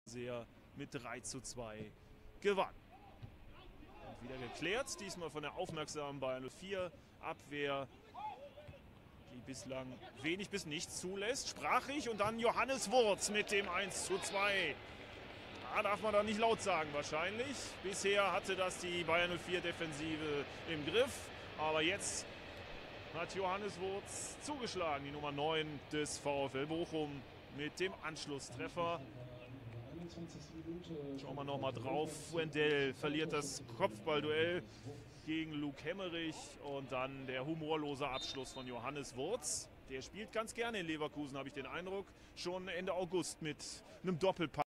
sehr mit 3:2 gewann. Und wieder geklärt, diesmal von der aufmerksamen Bayern 04 Abwehr, die bislang wenig bis nichts zulässt. Sprachig und dann Johannes Wurz mit dem 1:2. Da darf man doch nicht laut sagen wahrscheinlich. Bisher hatte das die Bayern 04 Defensive im Griff, aber jetzt hat Johannes Wurz zugeschlagen, die Nummer 9 des VfL Bochum mit dem Anschlusstreffer. Schauen wir nochmal drauf. Wendell verliert das Kopfballduell gegen Luke Hemmerich und dann der humorlose Abschluss von Johannes Wurz. Der spielt ganz gerne in Leverkusen, habe ich den Eindruck. Schon Ende August mit einem Doppelpass.